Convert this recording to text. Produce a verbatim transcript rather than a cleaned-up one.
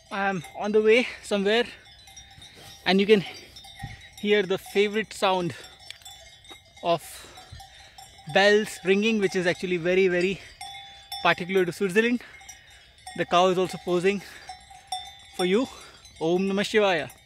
I am on the way somewhere, and you can hear the favorite sound of bells ringing, which is actually very very particular to Switzerland. The cow is also posing for you. Om Namah Shivaya.